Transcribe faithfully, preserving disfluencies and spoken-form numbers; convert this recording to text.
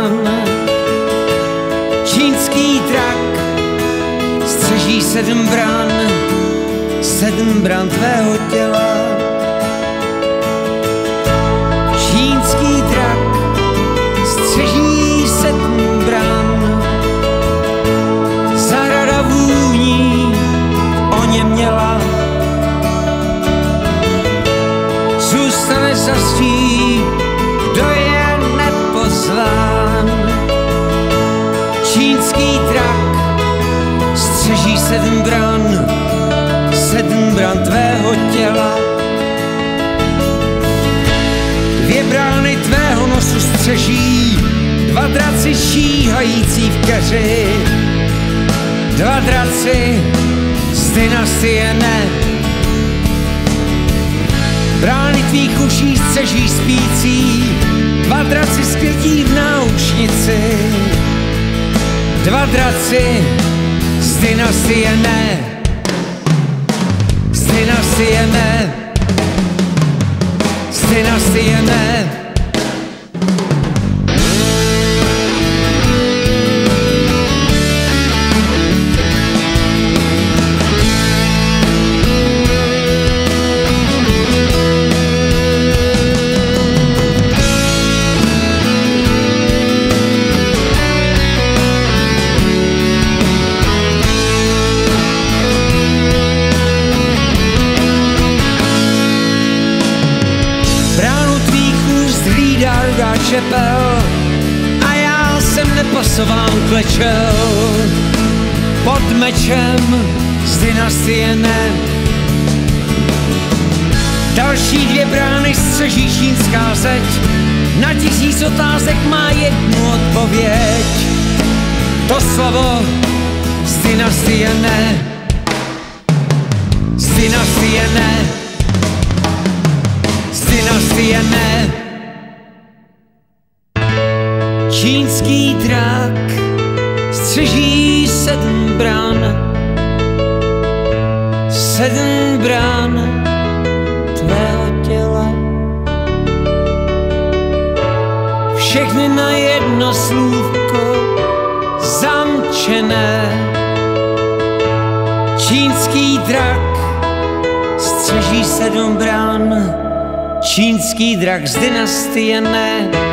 plán. Čínský drak střeží sedm brán, sedm brán tvého těla. Čínský drak střeží sedm brán, zahrada vůní o něm měla. Zůstane zastí, kdo je nepozván. Čínský drak střeží sedm brán, sedm brán tvého těla. Dvě brány tvého nosu střeží dva draci šíhající v keři. Dva draci z dynastie Ne. Brány tvých uší střeží spící dva draci skrytí v náušnici. Dva draci z dynastie Ne. Z dynastie Ne. Z dynastie Ne. Čepel, a já jsem nepasován klečel pod mečem z dynastie Ne. Další dvě brány střeží čínská zeď, na tisíc otázek má jednu odpověď. To slovo z dynastie Ne. Z dynastie Ne. Z dynastie Ne. Čínský drak střeží sedm brán, sedm brán tvého těla. Všechny na jedno slůvko zamčené. Čínský drak střeží sedm brán, čínský drak z dynastie Ne.